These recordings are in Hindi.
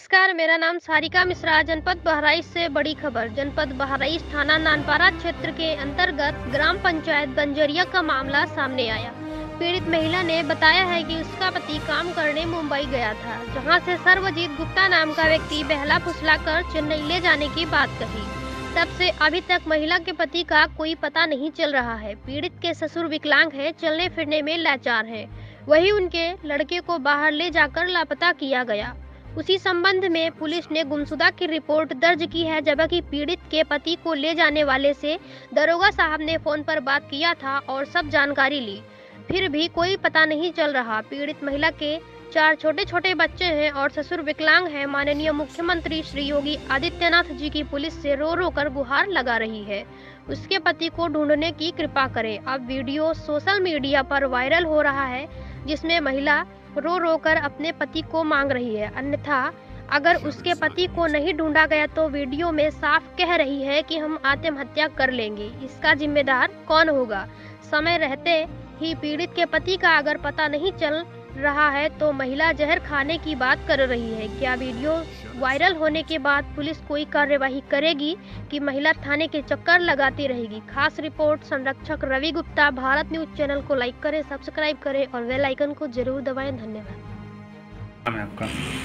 नमस्कार, मेरा नाम सारिका मिश्रा। जनपद बहराइच से बड़ी खबर। जनपद बहराइच थाना नानपारा क्षेत्र के अंतर्गत ग्राम पंचायत बंजरिया का मामला सामने आया। पीड़ित महिला ने बताया है कि उसका पति काम करने मुंबई गया था, जहां से सर्वजीत गुप्ता नाम का व्यक्ति बहला फुसलाकर चेन्नई ले जाने की बात कही। तब से अभी तक महिला के पति का कोई पता नहीं चल रहा है। पीड़ित के ससुर विकलांग है, चलने फिरने में लाचार है। वही उनके लड़के को बाहर ले जाकर लापता किया गया। उसी संबंध में पुलिस ने गुमशुदा की रिपोर्ट दर्ज की है, जबकि पीड़ित के पति को ले जाने वाले से दरोगा साहब ने फोन पर बात किया था और सब जानकारी ली, फिर भी कोई पता नहीं चल रहा। पीड़ित महिला के 4 छोटे छोटे बच्चे हैं और ससुर विकलांग है। माननीय मुख्यमंत्री श्री योगी आदित्यनाथ जी की पुलिस से रो रो कर गुहार लगा रही है, उसके पति को ढूंढने की कृपा करें। अब वीडियो सोशल मीडिया पर वायरल हो रहा है, जिसमें महिला रो रो कर अपने पति को मांग रही है। अन्यथा अगर उसके पति को नहीं ढूंढा गया तो वीडियो में साफ कह रही है कि हम आत्महत्या कर लेंगे। इसका जिम्मेदार कौन होगा? समय रहते ही पीड़ित के पति का अगर पता नहीं चल रहा है तो महिला जहर खाने की बात कर रही है। क्या वीडियो वायरल होने के बाद पुलिस कोई कार्यवाही करेगी कि महिला थाने के चक्कर लगाती रहेगी? खास रिपोर्ट संरक्षक रवि गुप्ता। भारत न्यूज चैनल को लाइक करें, सब्सक्राइब करें और बेल आइकन को जरूर दबाएं। धन्यवाद। आपका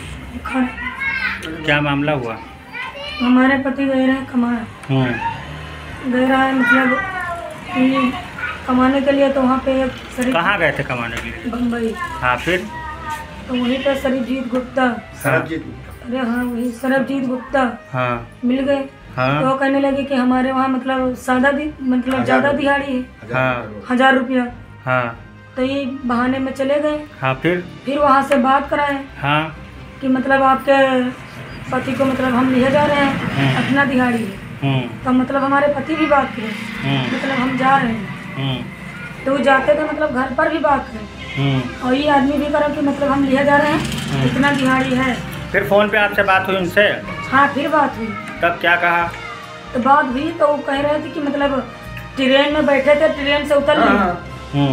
क्या मामला हुआ? हमारे पति गए रहे कमाने। गए रहा है मतलब कि कमाने के लिए, तो वहाँ पे एक कहाँ गए थे कमाने के लिए? बम्बई। हाँ, फिर तो वहीं पे सरबजीत गुप्ता। अरे हाँ, वही सरबजीत गुप्ता मिल गए। तो वो कहने लगे कि हमारे वहाँ मतलब ज़्यादा दिहाड़ी है, 1000 रुपया। तो ये बहाने में चले गए। फिर वहाँ से बात कराए कि मतलब आपके पति को मतलब हम लिए जा रहे हैं, अपना दिहाड़ी है। तो मतलब हमारे पति भी बात करें, मतलब हम जा रहे हैं। तो वो जाते थे मतलब घर पर भी बात करें, और ये आदमी भी करा कि मतलब हम लिए जा रहे हैं, इतना दिहाड़ी है। फिर फोन पे आपसे बात हुई उनसे? हाँ, फिर बात हुई। तब क्या कहा? तो बात हुई तो वो कह रहे थे कि मतलब ट्रेन में बैठे थे, ट्रेन से उतर लिए।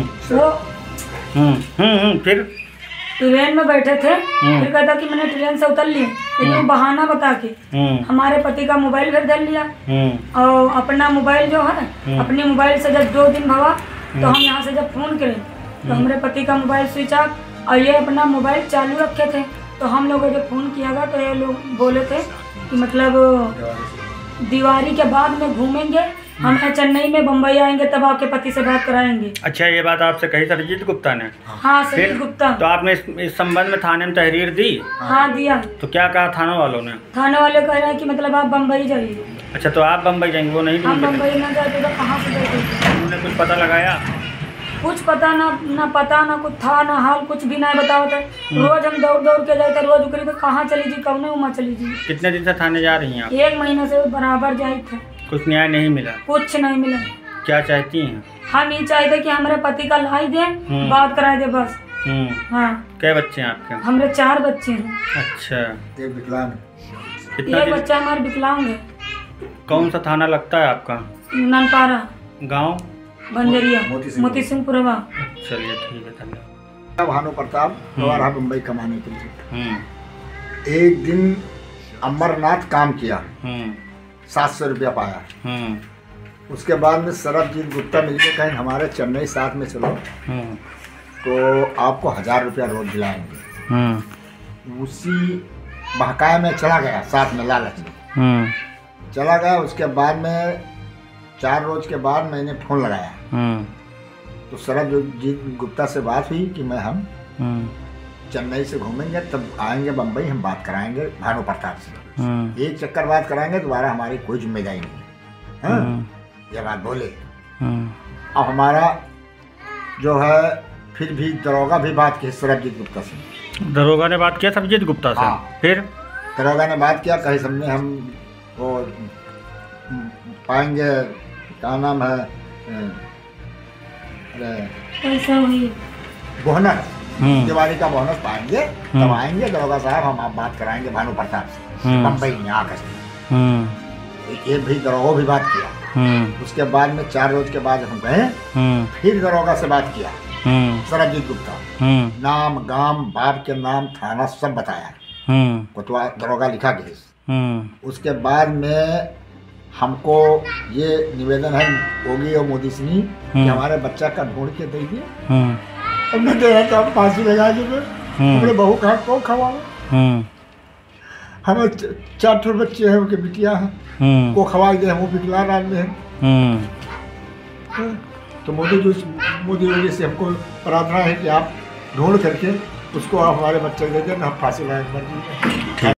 फिर ट्रेन में बैठे थे, फिर कहता कि मैंने ट्रेन से उतर लिए, लेकिन बहाना बता के हमारे पति का मोबाइल फिर धर लिया। और अपना मोबाइल जो है, अपने मोबाइल से जब 2 दिन भवा तो हम यहाँ से जब फोन करें तो हमारे पति का मोबाइल स्विच ऑफ और ये अपना मोबाइल चालू रखे थे। तो हम लोगों जब फोन किया गया तो ये लोग बोले थे कि मतलब दिवाली के बाद में घूमेंगे, हम चेन्नई में बम्बई आएंगे, तब आपके पति से बात कराएंगे। अच्छा, ये बात आपसे कही सरबजीत गुप्ता ने? हाँ, सरबजीत गुप्ता। तो आपने इस संबंध में थाने में तहरीर दी? हाँ, दिया। तो क्या कहा थाना वालों ने? थाने वाले कह रहे हैं कि मतलब आप बम्बई जाइए। अच्छा, तो आप बम्बई जाएंगे, वो नहीं? हम बम्बई ना जाते तो कहाँ से जाते? उन्होंने कुछ पता लगाया? कुछ पता ना पता ना कुछ था ना हाल, कुछ भी नहीं बताओ थे। रोज हम दौड़ दौड़ के जाते, रोज उकरी तो कहाँ चली जी, कौन उमा चली जी। कितने दिन से थाने जा रही हैं आप? 1 महीना से बराबर जाए थे। कुछ न्याय नहीं मिला? कुछ नहीं मिला। क्या चाहती हैं? हम ये चाहते कि हमारे पति का लाई दे, बात कराए दे बस। हाँ। क्या बच्चे हैं आपके? हमारे 4 बच्चे हैं। अच्छा, एक बच्चा हमारा विकलांग है। कौन सा थाना लगता है आपका? नानपारा, गांव बंजरिया, मोती सिंहपुरवा। चलिए, ठीक है, धन्यवाद। भानु प्रताप द्वारा मुंबई कमाने के लिए एक दिन अमरनाथ काम किया, 700 रुपया पाया। उसके बाद में सरबजीत गुप्ता मिलकर कहीं हमारे चेन्नई साथ में चलो तो आपको 1000 रुपया रोज दिलाएंगे। उसी बहकाए में चला गया, साथ में लालच में चला गया। उसके बाद में 4 रोज के बाद मैंने फोन लगाया तो सरबजीत गुप्ता से बात हुई कि हम चेन्नई से घूमेंगे, तब आएंगे बम्बई, हम बात कराएंगे भानु प्रताप से। एक चक्कर बात कराएंगे, दोबारा हमारी कोई जिम्मेदारी नहीं। ये बात बोले। अब हमारा जो है फिर भी दरोगा भी बात की सरबजीत गुप्ता से। दरोगा ने बात किया सरबजीत गुप्ता से? हाँ। फिर दरोगा ने बात किया, कहीं समझे हम वो पाएंगे, क्या नाम है, पैसा हुई बोनस, दिवाली का बोनस पाएंगे, तब आएंगे दरोगा साहब, हम आप बात कराएंगे भानु प्रताप से बम्बई में आकर। ये भी दरोगा भी बात किया। उसके बाद में 4 रोज के बाद हम गए, फिर दरोगा से बात किया सरबजीत गुप्ता। नाम, गांव, बाप के नाम, थाना सब बताया। कोतवाल दरोगा लिखा केस। उसके बाद में हमको ये निवेदन है योगी और मोदी सिंह कि हमारे बच्चा का ढूंढ के दे दिए। हमने दे रहा था फांसी लगा के हमने बहू कहा को खवाओ। हमें 4 ठो बच्चे हैं, उनके बिटिया हैं, को खवा दे, वो विकलांग आदमी है। तो मोदी योगी से हमको प्रार्थना है कि आप ढूंढ करके उसको आप हमारे बच्चे दे दें, हम फांसी लगा कर